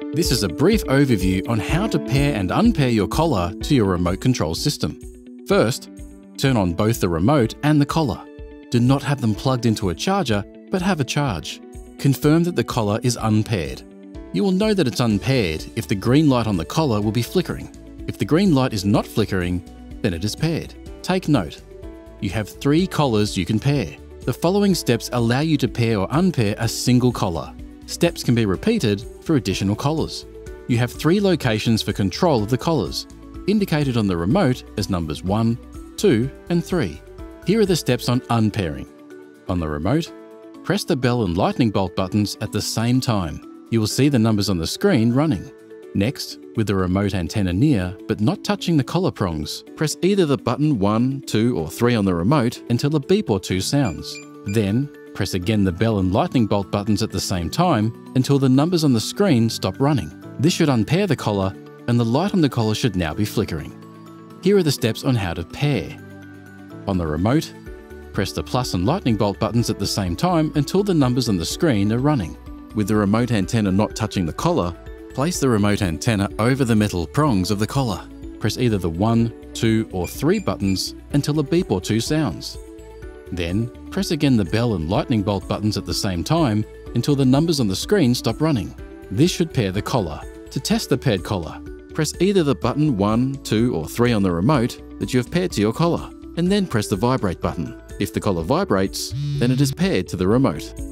This is a brief overview on how to pair and unpair your collar to your remote control system. First, turn on both the remote and the collar. Do not have them plugged into a charger, but have a charge. Confirm that the collar is unpaired. You will know that it's unpaired if the green light on the collar will be flickering. If the green light is not flickering, then it is paired. Take note. You have 3 collars you can pair. The following steps allow you to pair or unpair a single collar. Steps can be repeated for additional collars. You have 3 locations for control of the collars, indicated on the remote as numbers 1, 2, and 3. Here are the steps on unpairing. On the remote, press the bell and lightning bolt buttons at the same time. You will see the numbers on the screen running. Next, with the remote antenna near but not touching the collar prongs, press either the button 1, 2, or 3 on the remote until a beep or 2 sounds. Then, press again the bell and lightning bolt buttons at the same time until the numbers on the screen stop running. This should unpair the collar, and the light on the collar should now be flickering. Here are the steps on how to pair. On the remote, press the plus and lightning bolt buttons at the same time until the numbers on the screen are running. With the remote antenna not touching the collar, place the remote antenna over the metal prongs of the collar. Press either the 1, 2, or 3 buttons until a beep or 2 sounds. Then, press again the bell and lightning bolt buttons at the same time until the numbers on the screen stop running. This should pair the collar. To test the paired collar, press either the button 1, 2, or 3 on the remote that you have paired to your collar, and then press the vibrate button. If the collar vibrates, then it is paired to the remote.